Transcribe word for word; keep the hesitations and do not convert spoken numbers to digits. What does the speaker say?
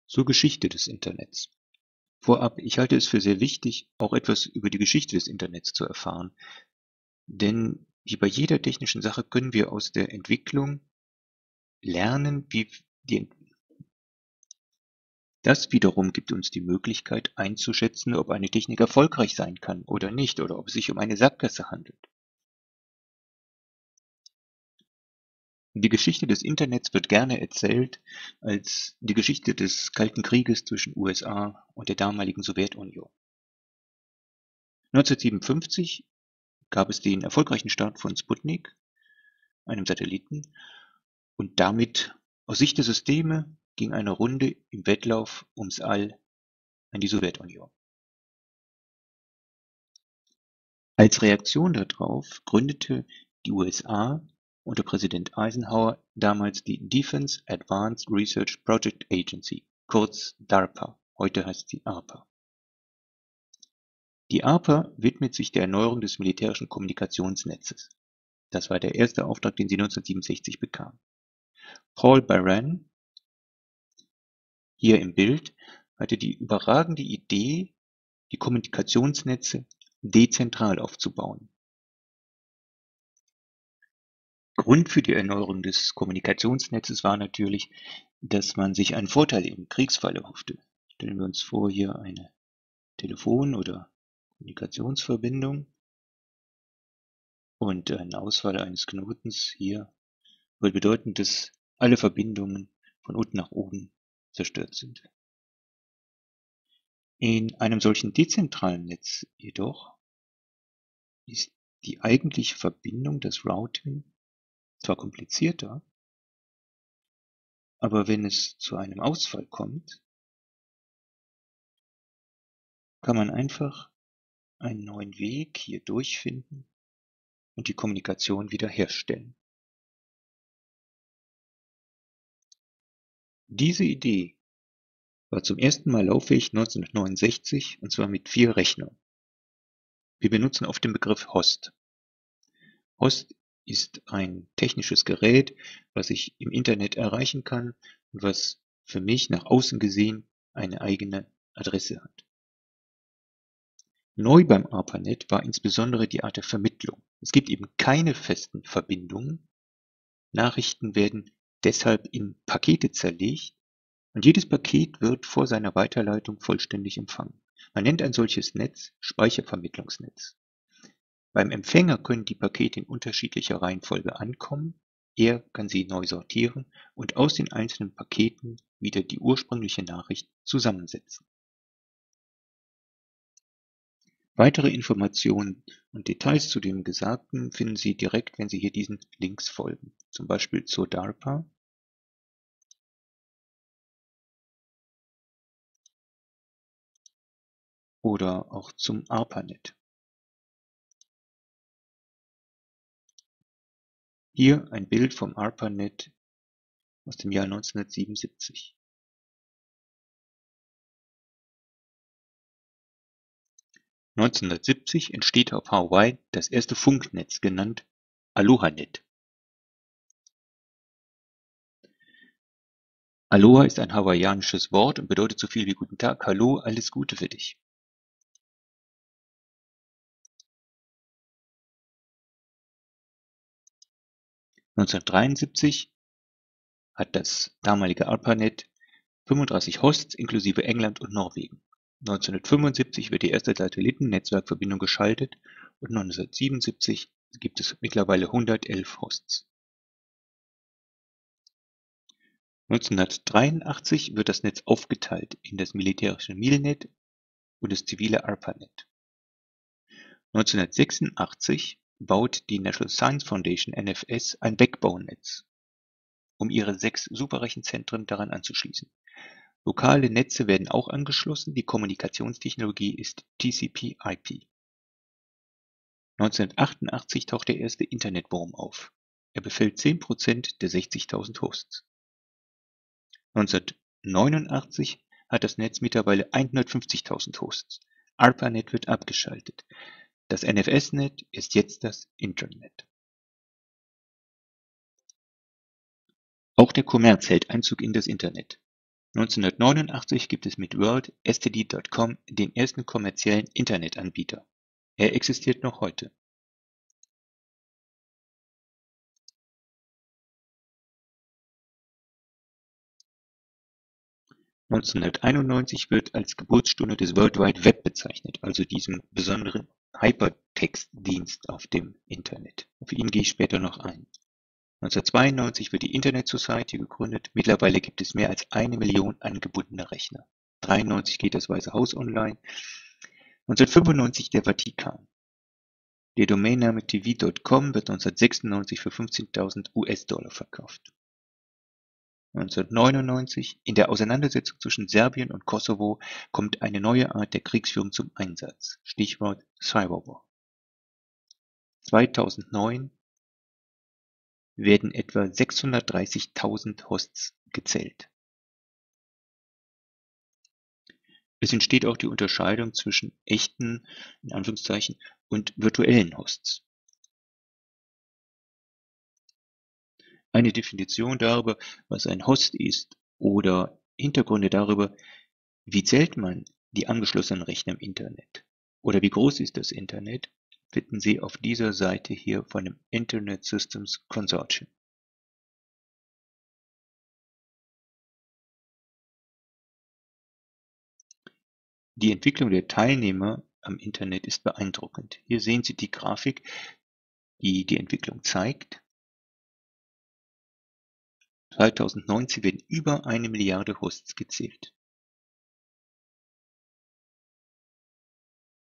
Zur Geschichte des Internets. Vorab, ich halte es für sehr wichtig, auch etwas über die Geschichte des Internets zu erfahren, denn wie bei jeder technischen Sache können wir aus der Entwicklung lernen, wie die das wiederum gibt uns die Möglichkeit einzuschätzen, ob eine Technik erfolgreich sein kann oder nicht, oder ob es sich um eine Sackgasse handelt. Die Geschichte des Internets wird gerne erzählt als die Geschichte des Kalten Krieges zwischen U S A und der damaligen Sowjetunion. neunzehnhundertsiebenundfünfzig gab es den erfolgreichen Start von Sputnik, einem Satelliten, und damit aus Sicht der Systeme ging eine Runde im Wettlauf ums All an die Sowjetunion. Als Reaktion darauf gründete die U S A unter Präsident Eisenhower damals die Defense Advanced Research Project Agency, kurz DARPA, heute heißt sie ARPA. Die ARPA widmet sich der Erneuerung des militärischen Kommunikationsnetzes. Das war der erste Auftrag, den sie neunzehnhundertsiebenundsechzig bekam. Paul Baran, hier im Bild, hatte die überragende Idee, die Kommunikationsnetze dezentral aufzubauen. Grund für die Erneuerung des Kommunikationsnetzes war natürlich, dass man sich einen Vorteil im Kriegsfall erhoffte. Stellen wir uns vor, hier eine Telefon- oder Kommunikationsverbindung und ein Ausfall eines Knotens hier würde bedeuten, dass alle Verbindungen von unten nach oben zerstört sind. In einem solchen dezentralen Netz jedoch ist die eigentliche Verbindung, das Routing, zwar komplizierter, aber wenn es zu einem Ausfall kommt, kann man einfach einen neuen Weg hier durchfinden und die Kommunikation wiederherstellen. Diese Idee war zum ersten Mal lauffähig neunzehnhundertneunundsechzig, und zwar mit vier Rechnern. Wir benutzen oft den Begriff Host. Host ist ein technisches Gerät, was ich im Internet erreichen kann und was für mich nach außen gesehen eine eigene Adresse hat. Neu beim ARPANET war insbesondere die Art der Vermittlung. Es gibt eben keine festen Verbindungen. Nachrichten werden deshalb in Pakete zerlegt und jedes Paket wird vor seiner Weiterleitung vollständig empfangen. Man nennt ein solches Netz Speichervermittlungsnetz. Beim Empfänger können die Pakete in unterschiedlicher Reihenfolge ankommen, er kann sie neu sortieren und aus den einzelnen Paketen wieder die ursprüngliche Nachricht zusammensetzen. Weitere Informationen und Details zu dem Gesagten finden Sie direkt, wenn Sie hier diesen Links folgen, zum Beispiel zur DARPA oder auch zum ARPANET. Hier ein Bild vom ARPANET aus dem Jahr neunzehnhundertsiebenundsiebzig. neunzehnhundertsiebzig entsteht auf Hawaii das erste Funknetz, genannt AlohaNet. Aloha ist ein hawaiianisches Wort und bedeutet so viel wie Guten Tag, Hallo, alles Gute für dich. neunzehnhundertdreiundsiebzig hat das damalige ARPANET fünfunddreißig Hosts inklusive England und Norwegen. neunzehnhundertfünfundsiebzig wird die erste Satelliten-Netzwerkverbindung geschaltet und neunzehnhundertsiebenundsiebzig gibt es mittlerweile hundertelf Hosts. neunzehnhundertdreiundachtzig wird das Netz aufgeteilt in das militärische MILNET und das zivile ARPANET. neunzehnhundertsechsundachtzig baut die National Science Foundation N F S ein Backbone-Netz, um ihre sechs Superrechenzentren daran anzuschließen. Lokale Netze werden auch angeschlossen, die Kommunikationstechnologie ist T C P I P. neunzehnhundertachtundachtzig taucht der erste Internetwurm auf. Er befällt zehn Prozent der sechzigtausend Hosts. neunzehnhundertneunundachtzig hat das Netz mittlerweile hundertfünfzigtausend Hosts. ARPANET wird abgeschaltet. Das N F S-Net ist jetzt das Intranet. Auch der Kommerz hält Einzug in das Internet. neunzehnhundertneunundachtzig gibt es mit World S T D Punkt com den ersten kommerziellen Internetanbieter. Er existiert noch heute. neunzehnhunderteinundneunzig wird als Geburtsstunde des World Wide Web bezeichnet, also diesem besonderen Hypertext-Dienst auf dem Internet. Auf ihn gehe ich später noch ein. neunzehnhundertzweiundneunzig wird die Internet Society gegründet. Mittlerweile gibt es mehr als eine Million angebundene Rechner. neunzehnhundertdreiundneunzig geht das Weiße Haus online. neunzehnhundertfünfundneunzig der Vatikan. Der Domainname T V Punkt com wird neunzehnhundertsechsundneunzig für fünfzehntausend U S-Dollar verkauft. neunzehnhundertneunundneunzig In der Auseinandersetzung zwischen Serbien und Kosovo kommt eine neue Art der Kriegsführung zum Einsatz. Stichwort Cyberwar. zweitausendneun werden etwa sechshundertdreißigtausend Hosts gezählt. Es entsteht auch die Unterscheidung zwischen echten, in Anführungszeichen, und virtuellen Hosts. Eine Definition darüber, was ein Host ist, oder Hintergründe darüber, wie zählt man die angeschlossenen Rechner im Internet oder wie groß ist das Internet, finden Sie auf dieser Seite hier von dem Internet Systems Consortium. Die Entwicklung der Teilnehmer am Internet ist beeindruckend. Hier sehen Sie die Grafik, die die Entwicklung zeigt. zweitausendneunzehn werden über eine Milliarde Hosts gezählt.